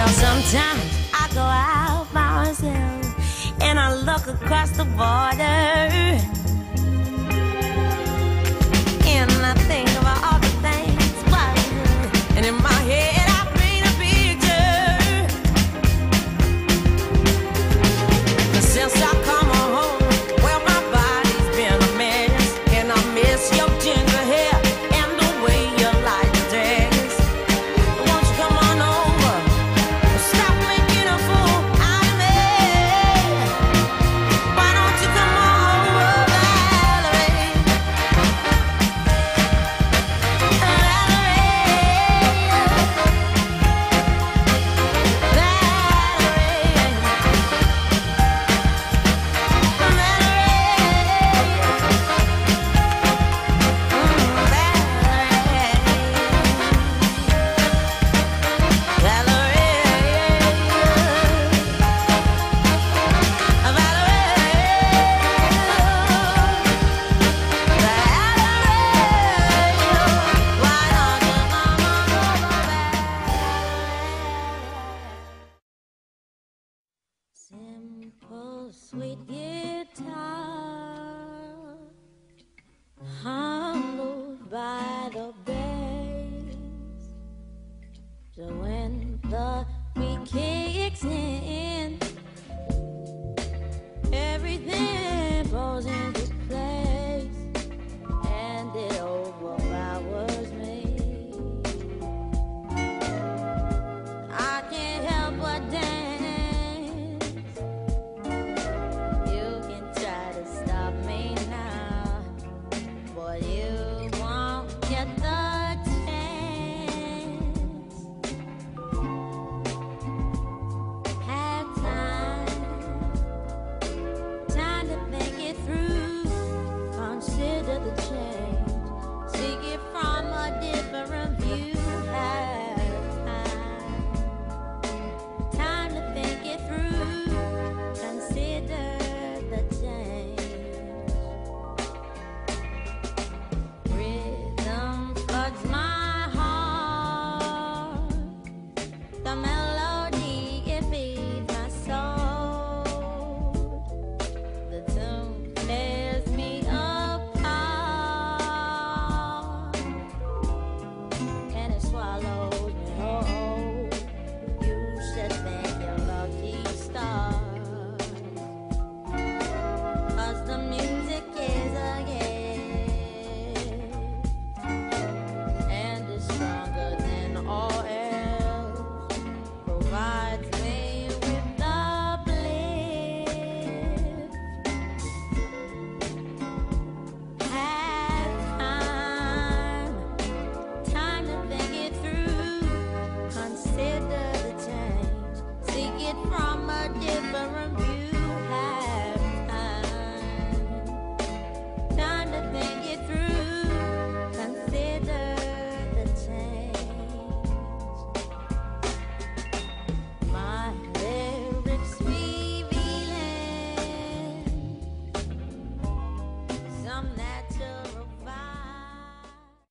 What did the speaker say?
Sometimes I go out by myself and I look across the border, and I think about all the things, and in my head I paint a picture. But since I come home, well, my body's been a mess, and I miss your ginger hair and the way you like to dance. Won't you come on over? Stop making a fool out of me. Why don't you come on over, Valerie? Simple, sweet, yeah.